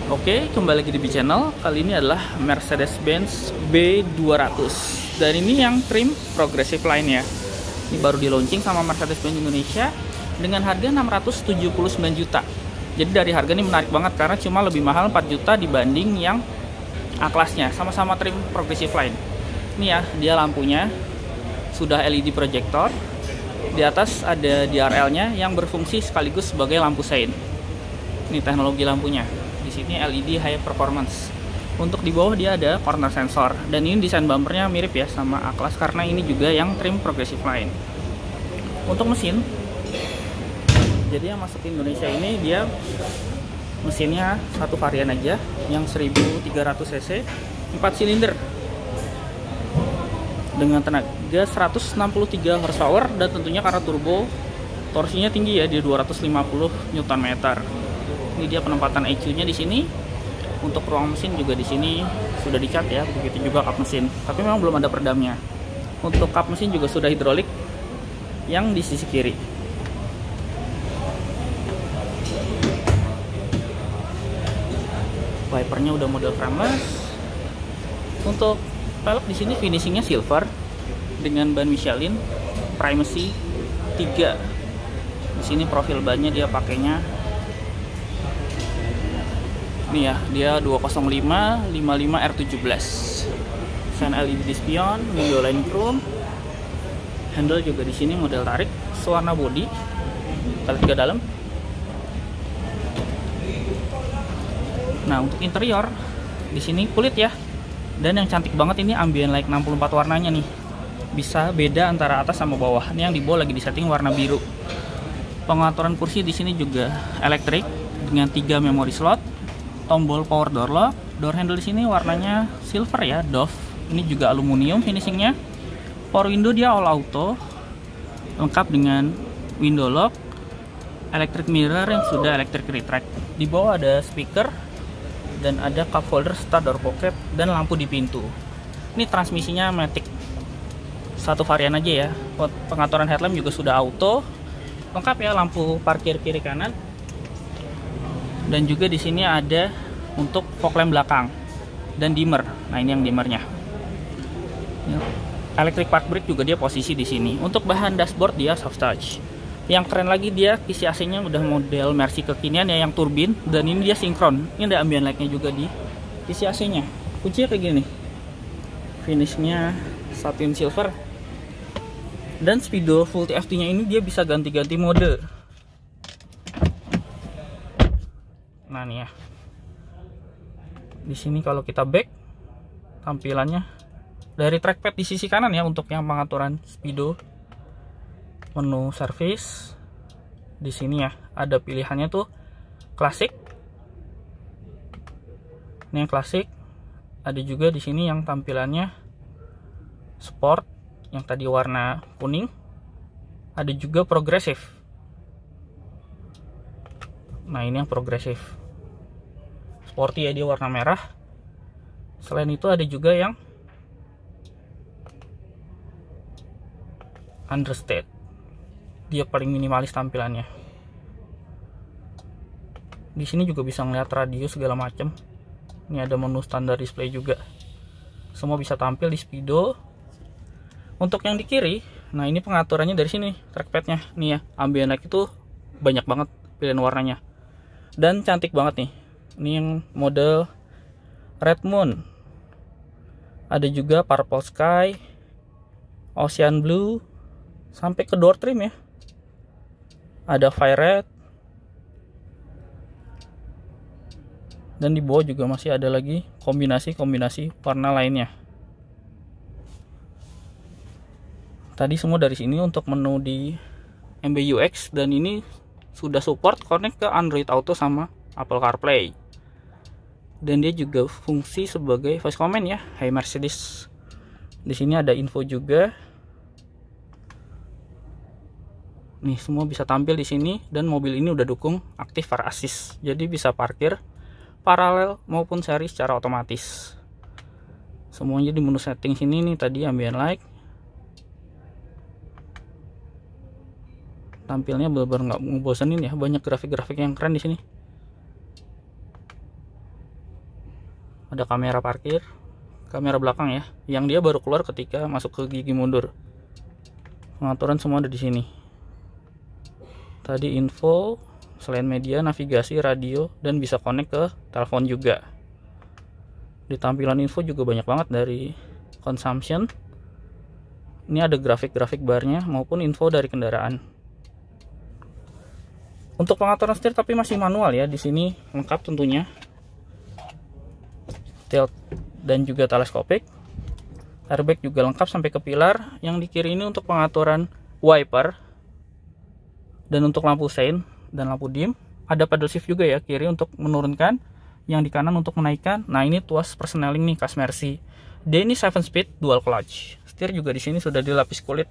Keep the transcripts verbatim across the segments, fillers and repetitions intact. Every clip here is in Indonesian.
Oke, kembali lagi di B Channel. Kali ini adalah Mercedes-Benz B dua ratus. Dan ini yang trim progressive line ya. Ini baru di launching sama Mercedes-Benz Indonesia dengan harga enam ratus tujuh puluh sembilan juta. Jadi dari harga ini menarik banget karena cuma lebih mahal empat juta dibanding yang A-kelasnya. Sama-sama trim progressive line. Ini ya, dia lampunya sudah L E D projector. Di atas ada D R L-nya yang berfungsi sekaligus sebagai lampu sein. Ini teknologi lampunya. Di sini L E D high performance. Untuk di bawah dia ada corner sensor dan ini desain bumpernya mirip ya sama A-Class karena ini juga yang trim progressive line. Untuk mesin, jadi yang masuk ke Indonesia ini dia mesinnya satu varian aja yang seribu tiga ratus cc, empat silinder dengan tenaga seratus enam puluh tiga horsepower dan tentunya karena turbo torsinya tinggi ya di dua ratus lima puluh newton meter. Ini dia penempatan E C U-nya di sini. Untuk ruang mesin juga di sini sudah dicat ya, begitu juga kap mesin. Tapi memang belum ada peredamnya. Untuk kap mesin juga sudah hidrolik yang di sisi kiri. Wipernya udah model frameless. Untuk pelek di sini finishingnya silver dengan ban Michelin Primacy tiga. Di sini profil bannya dia pakainya ini ya, dia dua nol lima lima lima R tujuh belas. Fan L E D spion, window line chrome. Handle juga di sini model tarik, sewarna body. Kita lihat ke dalam. Nah, untuk interior di sini kulit ya. Dan yang cantik banget ini ambient light enam puluh empat warnanya nih. Bisa beda antara atas sama bawah. Ini yang di bawah lagi disetting warna biru. Pengaturan kursi di sini juga elektrik dengan tiga memory slot. Tombol power door lock, door handle di sini warnanya silver ya, doff. Ini juga aluminium finishingnya. Power window dia all auto, lengkap dengan window lock, electric mirror yang sudah electric retract. Di bawah ada speaker dan ada cup holder serta door pocket dan lampu di pintu. Ini transmisinya matic, satu varian aja ya. Pengaturan headlamp juga sudah auto, lengkap ya, lampu parkir kiri kanan. Dan juga di sini ada untuk fog lamp belakang dan dimmer. Nah, ini yang dimmernya. Electric park brake juga dia posisi di sini. Untuk bahan dashboard dia soft touch. Yang keren lagi dia kisi A C-nya udah model Mercy kekinian ya, yang turbin dan ini dia sinkron. Ini ada ambient light-nya juga di kisi A C-nya. Kuncinya kayak gini. Finishnya satin silver. Dan speedo full T F T-nya ini dia bisa ganti-ganti mode. Nah nih ya, di sini kalau kita back tampilannya dari trackpad di sisi kanan ya untuk yang pengaturan speedo, menu service di sini ya ada pilihannya tuh klasik. Ini yang klasik. Ada juga di sini yang tampilannya sport yang tadi warna kuning. Ada juga progresif. Nah, ini yang progresif. Sporty ya, dia warna merah. Selain itu ada juga yang understate. Dia paling minimalis tampilannya. Di sini juga bisa ngeliat radio segala macam. Ini ada menu standar display juga. Semua bisa tampil di speedo. Untuk yang di kiri, nah ini pengaturannya dari sini trackpadnya. Nih ya, ambient light itu banyak banget pilihan warnanya. Dan cantik banget nih. Ini yang model Red Moon. Ada juga Purple Sky, Ocean Blue, sampai ke door trim ya. Ada Fire Red. Dan di bawah juga masih ada lagi kombinasi-kombinasi warna lainnya. Tadi semua dari sini untuk menu di M B U X dan ini sudah support connect ke Android Auto sama Apple CarPlay. Dan dia juga fungsi sebagai voice command ya. Hey Mercedes. Di sini ada info juga. Nih semua bisa tampil di sini dan mobil ini udah dukung active park assist. Jadi bisa parkir paralel maupun seri secara otomatis. Semuanya di menu setting sini nih tadi ambient light. tampilnya benar-benar nggak ngebosenin ya, banyak grafik-grafik yang keren di sini. Ada kamera parkir, kamera belakang ya, yang dia baru keluar ketika masuk ke gigi mundur. Pengaturan semua ada di sini. Tadi info, selain media, navigasi, radio, dan bisa connect ke telepon juga. Di tampilan info juga banyak banget dari consumption. Ini ada grafik-grafik barnya maupun info dari kendaraan. Untuk pengaturan setir tapi masih manual ya. Di sini lengkap tentunya. Tilt dan juga teleskopik. Airbag juga lengkap sampai ke pilar. Yang di kiri ini untuk pengaturan wiper dan untuk lampu sein dan lampu dim. Ada paddle shift juga ya, kiri untuk menurunkan, yang di kanan untuk menaikkan. Nah, ini tuas persneling nih khas Mercy. Dia ini seven speed dual clutch. Setir juga di sini sudah dilapis kulit.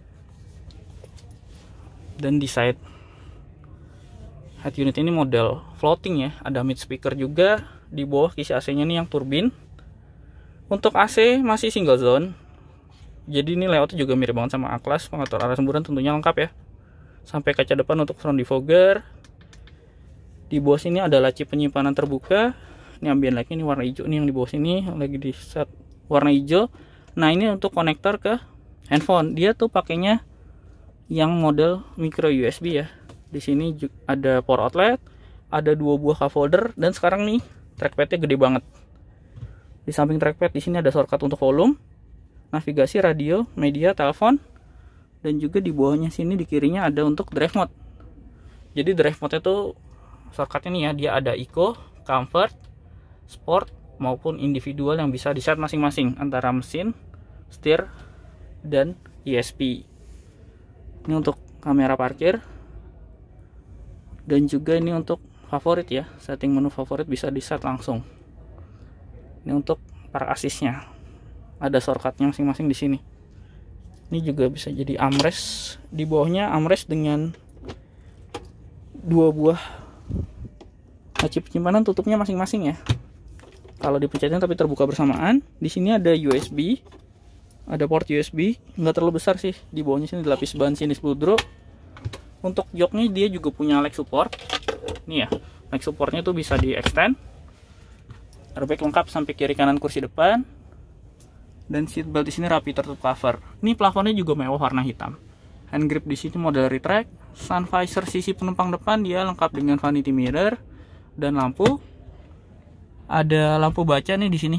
Dan di side head unit ini model floating ya, ada mid speaker juga. Di bawah kisi A C-nya nih yang turbin. Untuk A C masih single zone. Jadi ini layoutnya juga mirip banget sama A-Class. Pengatur arah semburan tentunya lengkap ya. Sampai kaca depan untuk front defogger. Di bawah sini ada laci penyimpanan terbuka. Ini ambient light-nya ini warna hijau nih, yang di bawah sini lagi di set warna hijau. Nah, ini untuk konektor ke handphone. Dia tuh pakainya yang model micro U S B ya. Di sini ada power outlet, ada dua buah cup holder, dan sekarang nih trackpad-nya gede banget. Di samping trackpad di sini ada shortcut untuk volume, navigasi, radio, media, telepon, dan juga di bawahnya sini di kirinya ada untuk drive mode. Jadi drive mode itu shortcut ini ya, dia ada eco, comfort, sport maupun individual yang bisa di set masing-masing antara mesin, setir, dan E S P. Ini untuk kamera parkir, dan juga ini untuk favorit ya, setting menu favorit bisa di set langsung. Ini untuk park assist-nya, ada shortcutnya masing-masing di sini. Ini juga bisa jadi armrest, di bawahnya armrest dengan dua buah laci penyimpanan, tutupnya masing-masing ya. Kalau dipencetin tapi terbuka bersamaan. Di sini ada U S B, ada port U S B, nggak terlalu besar sih. Di bawahnya sini dilapis bahan sinis bludro. Untuk joknya dia juga punya leg support. Nih ya, leg supportnya tuh bisa di extend. Airbag lengkap sampai kiri kanan kursi depan. Dan seat belt di sini rapi tertutup cover. Ini plafonnya juga mewah warna hitam. Hand grip di sini model retract. Sun visor sisi penumpang depan dia lengkap dengan vanity mirror dan lampu. Ada lampu baca nih di sini.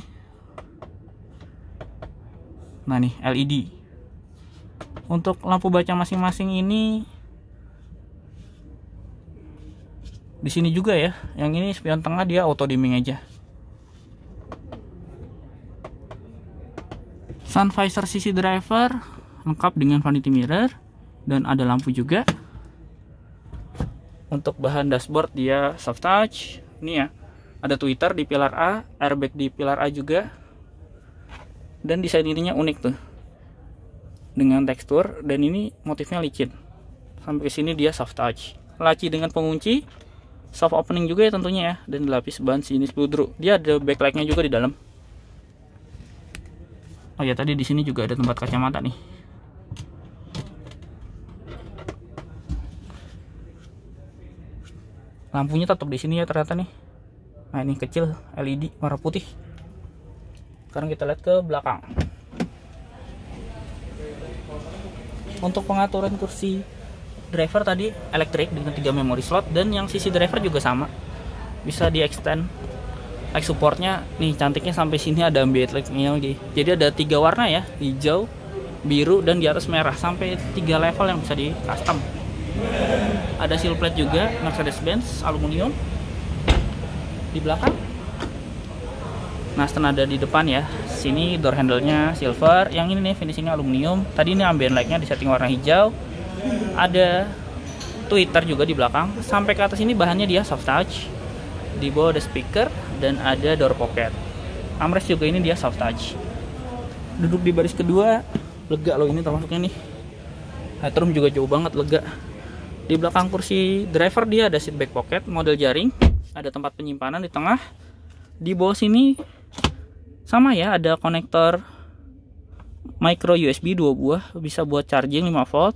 Nah nih L E D. Untuk lampu baca masing-masing ini di sini juga ya. Yang ini spion tengah dia auto dimming aja. Sun visor sisi driver lengkap dengan vanity mirror dan ada lampu juga. Untuk bahan dashboard dia soft touch. Ini ya, ada tweeter di pilar A, airbag di pilar A juga. Dan desain ininya unik tuh, dengan tekstur, dan ini motifnya licin. Sampai ke sini dia soft touch. Laci dengan pengunci, soft opening juga ya tentunya ya, dan dilapis bahan sinis bludro. Dia ada backlightnya juga di dalam. Oh ya, tadi di sini juga ada tempat kacamata nih. Lampunya tetap di sini ya ternyata nih. Nah, ini kecil L E D warna putih. Sekarang kita lihat ke belakang. Untuk pengaturan kursi driver tadi elektrik dengan tiga memory slot, dan yang sisi driver juga sama. Bisa di extend. Light supportnya nih cantiknya sampai sini ada ambient light-nya lagi. Jadi ada tiga warna ya, hijau, biru, dan di atas merah, sampai tiga level yang bisa di custom. Ada seal plate juga Mercedes-Benz aluminium di belakang. Nah, stand ada di depan ya. Sini door handle-nya silver, yang ini nih finishingnya aluminium. Tadi ini ambient light-nya di setting warna hijau. Ada tweeter juga di belakang. Sampai ke atas ini bahannya dia soft touch. Di bawah ada speaker dan ada door pocket. Armrest juga ini dia soft touch. Duduk di baris kedua lega loh ini termasuknya nih. Headroom juga jauh banget, lega. Di belakang kursi driver dia ada seat back pocket model jaring, ada tempat penyimpanan di tengah. Di bawah sini sama ya, ada konektor micro U S B dua buah, bisa buat charging lima volt.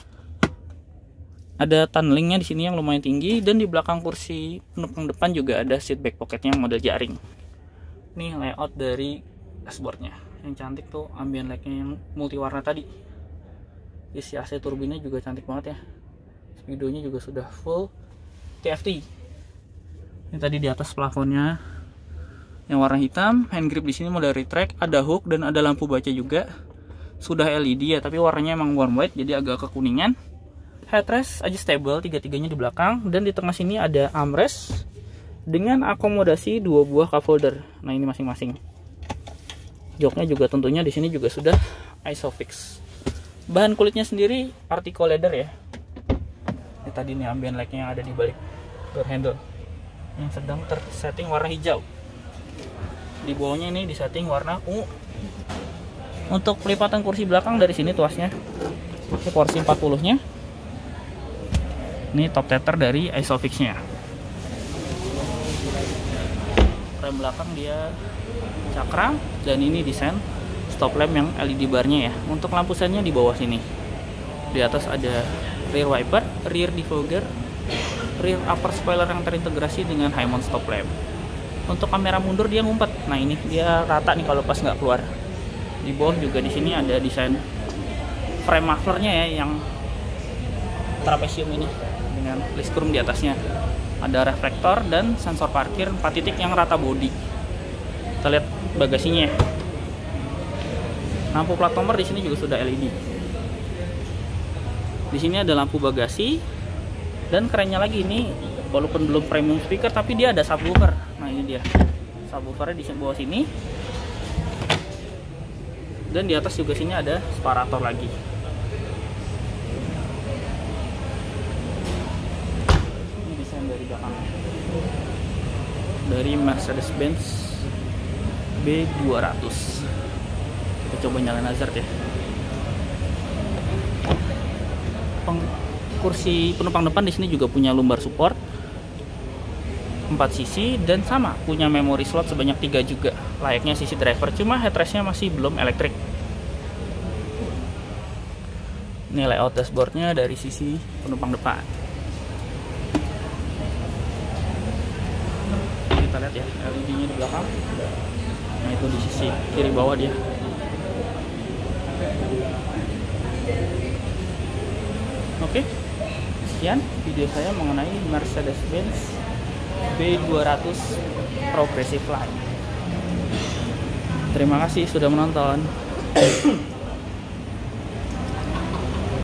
Ada tunnelingnya di sini yang lumayan tinggi, dan di belakang kursi penumpang depan juga ada seat back pocketnya model jaring. Nih layout dari dashboardnya yang cantik tuh, ambient light-nya yang multi warna tadi. Isi A C turbinnya juga cantik banget ya. Speedonya juga sudah full T F T. Ini tadi di atas plafonnya yang warna hitam. Hand grip di sini model retract, ada hook dan ada lampu baca juga. Sudah L E D ya, tapi warnanya emang warm white jadi agak kekuningan. Headrest adjustable tiga-tiganya di belakang, dan di tengah sini ada armrest dengan akomodasi dua buah cup holder. Nah, ini masing-masing. Joknya juga tentunya di sini juga sudah Isofix. Bahan kulitnya sendiri Artico leather ya. Ini tadi nih ambient light-nya yang ada di balik door handle yang sedang tersetting warna hijau. Di bawahnya ini disetting warna ungu. Untuk pelipatan kursi belakang dari sini tuasnya. Ini porsi empat puluh-nya. Ini top tether dari Isofix-nya. Rem belakang dia cakram, dan ini desain stop lamp yang L E D barnya ya. Untuk lampu sennya di bawah sini. Di atas ada rear wiper, rear defogger, rear upper spoiler yang terintegrasi dengan high mount stop lamp. Untuk kamera mundur dia ngumpet. Nah, ini dia rata nih kalau pas nggak keluar. Di bawah juga di sini ada desain frame mufflernya ya, yang trapesium ini dengan list chrome di atasnya. Ada reflektor dan sensor parkir empat titik yang rata bodi. Kita lihat bagasinya. Lampu plat nomor di sini juga sudah L E D. Di sini ada lampu bagasi, dan kerennya lagi ini walaupun belum premium speaker tapi dia ada subwoofer. Nah, ini dia. Subwoofernya di bawah sini. Dan di atas juga sini ada separator lagi. Ini desain dari belakang. Dari Mercedes-Benz B dua ratus. Kita coba nyalain hazard ya. Peng kursi penumpang depan di sini juga punya lumbar support empat sisi, dan sama punya memory slot sebanyak tiga juga, layaknya sisi driver, cuma headrestnya masih belum elektrik. Ini layout dashboardnya dari sisi penumpang depan. Kita lihat ya L E D-nya di belakang. Nah, itu di sisi kiri bawah dia. Oke, sekian video saya mengenai Mercedes-Benz B dua ratus Progressive Line. Terima kasih sudah menonton.